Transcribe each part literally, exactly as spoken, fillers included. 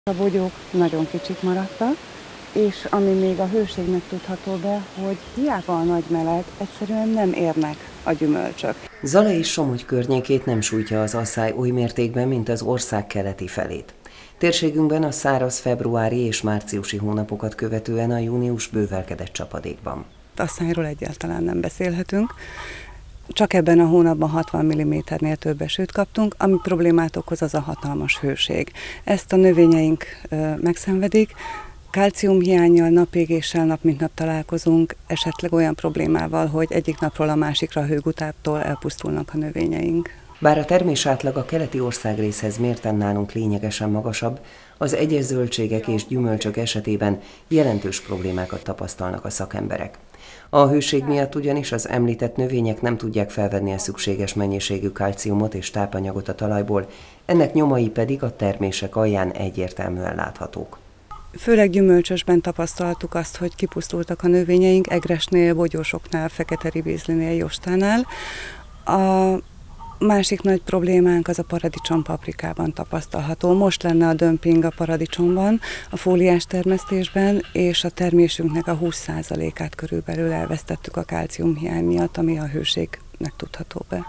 A bogyók nagyon kicsik maradtak, és ami még a hőségnek tudható be, hogy hiába a nagy meleg, egyszerűen nem érnek a gyümölcsök. Zala és Somogy környékét nem sújtja az asszály oly mértékben, mint az ország keleti felét. Térségünkben a száraz februári és márciusi hónapokat követően a június bővelkedett csapadékban. Asszályról egyáltalán nem beszélhetünk. Csak ebben a hónapban hatvan milliméternél több esőt kaptunk, ami problémát okoz, az a hatalmas hőség. Ezt a növényeink ö, megszenvedik, kálciumhiánnyal, napégéssel nap mint nap találkozunk, esetleg olyan problémával, hogy egyik napról a másikra a hőgutáptól elpusztulnak a növényeink. Bár a termés átlag a keleti országrészhez mérten nálunk lényegesen magasabb, az egyes zöldségek és gyümölcsök esetében jelentős problémákat tapasztalnak a szakemberek. A hőség miatt ugyanis az említett növények nem tudják felvenni a szükséges mennyiségű kalciumot és tápanyagot a talajból, ennek nyomai pedig a termések alján egyértelműen láthatók. Főleg gyümölcsösben tapasztaltuk azt, hogy kipusztultak a növényeink, egresnél, bogyósoknál, fekete ribézlinél, jostánál. A másik nagy problémánk az a paradicsom paprikában tapasztalható. Most lenne a dömping a paradicsomban, a fóliás termesztésben, és a termésünknek a húsz százalékát körülbelül elvesztettük a kálciumhiány miatt, ami a hőségnek tudható be.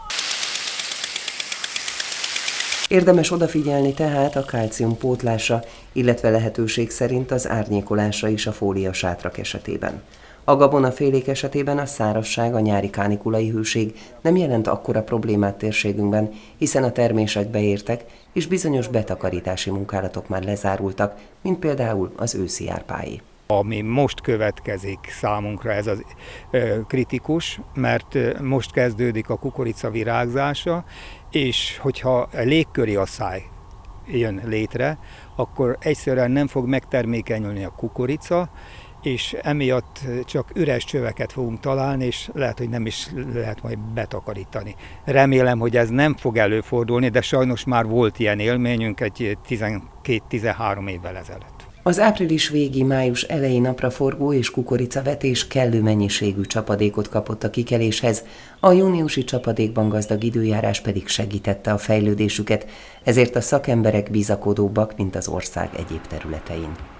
Érdemes odafigyelni tehát a kálcium pótlásra, illetve lehetőség szerint az árnyékolásra is a fóliasátrak esetében. A gabonafélék esetében a szárazság, a nyári kánikulai hőség nem jelent akkora problémát térségünkben, hiszen a termések beértek, és bizonyos betakarítási munkálatok már lezárultak, mint például az őszi árpáé. Ami most következik számunkra, ez az ö, kritikus, mert most kezdődik a kukorica virágzása, és hogyha légköri asszály jön létre, akkor egyszerűen nem fog megtermékenyülni a kukorica, és emiatt csak üres csöveket fogunk találni, és lehet, hogy nem is lehet majd betakarítani. Remélem, hogy ez nem fog előfordulni, de sajnos már volt ilyen élményünk egy tizenkét-tizenhárom évvel ezelőtt. Az április végi, május elejé napraforgó és kukoricavetés kellő mennyiségű csapadékot kapott a kikeléshez, a júniusi csapadékban gazdag időjárás pedig segítette a fejlődésüket, ezért a szakemberek bizakodóbbak, mint az ország egyéb területein.